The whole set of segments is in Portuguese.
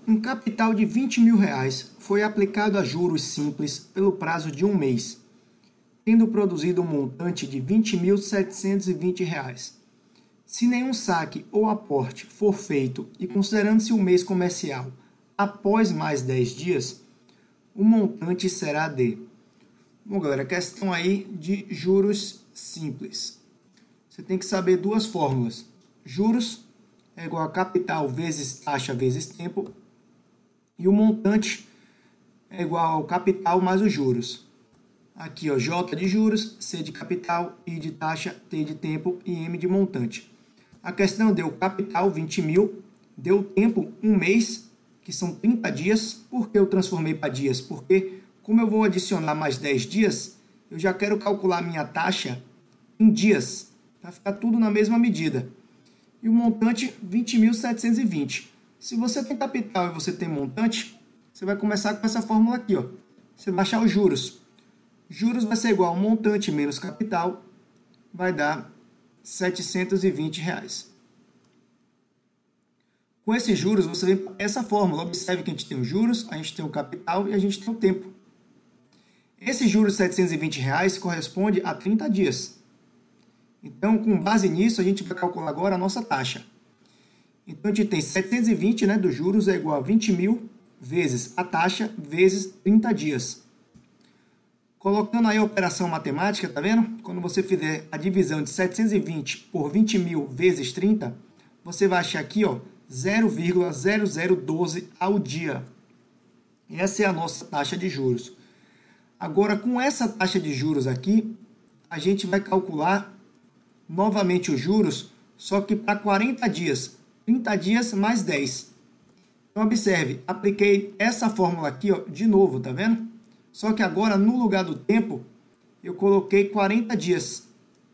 Um capital de R$ 20.000 foi aplicado a juros simples pelo prazo de um mês, tendo produzido um montante de R$ 20.720. Se nenhum saque ou aporte for feito e considerando-se o mês comercial após mais 10 dias, o montante será de... Bom, galera, questão aí de juros simples. Você tem que saber duas fórmulas. Juros é igual a capital vezes taxa vezes tempo. E o montante é igual ao capital mais os juros. Aqui, ó, J de juros, C de capital, I de taxa, T de tempo e M de montante. A questão deu capital, 20 mil, deu tempo, um mês, que são 30 dias. Por que eu transformei para dias? Porque, como eu vou adicionar mais 10 dias, eu já quero calcular minha taxa em dias, para ficar tudo na mesma medida. E o montante, 20.720. Se você tem capital e você tem montante, você vai começar com essa fórmula aqui, ó. Você vai achar os juros. Juros vai ser igual a montante menos capital, vai dar R$ 720. Com esses juros, você vem para essa fórmula. Observe que a gente tem os juros, a gente tem o capital e a gente tem o tempo. Esses juros de R$ 720 corresponde a 30 dias. Então, com base nisso, a gente vai calcular agora a nossa taxa. Então, a gente tem 720, né, dos juros é igual a 20 mil vezes a taxa vezes 30 dias. Colocando aí a operação matemática, tá vendo? Quando você fizer a divisão de 720 por 20 mil vezes 30, você vai achar aqui, ó, 0,0012 ao dia. Essa é a nossa taxa de juros. Agora, com essa taxa de juros aqui, a gente vai calcular novamente os juros, só que para 40 dias. 30 dias mais 10. Então, observe, apliquei essa fórmula aqui, ó, de novo, tá vendo? Só que agora, no lugar do tempo, eu coloquei 40 dias.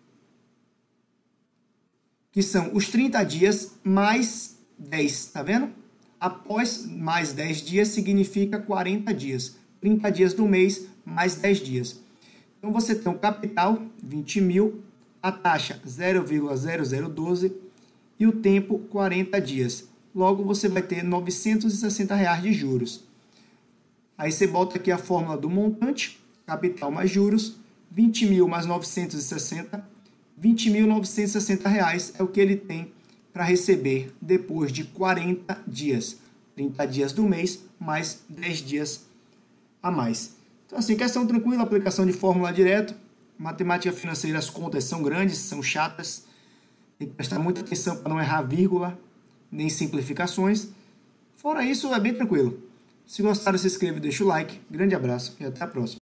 Que são os 30 dias mais 10, tá vendo? Após mais 10 dias significa 40 dias. 30 dias do mês mais 10 dias. Então, você tem o capital, 20 mil, a taxa 0,0012 e o tempo 40 dias. Logo, você vai ter R$ 960 de juros. Aí você bota aqui a fórmula do montante, capital mais juros, 20 mil mais 960, R$ 20.960 é o que ele tem para receber depois de 40 dias. 30 dias do mês, mais 10 dias a mais. Então, assim, questão tranquila, aplicação de fórmula direto. Matemática financeira, as contas são grandes, são chatas. Tem que prestar muita atenção para não errar vírgula, nem simplificações. Fora isso, é bem tranquilo. Se gostaram, se inscreva e deixa o like. Grande abraço e até a próxima.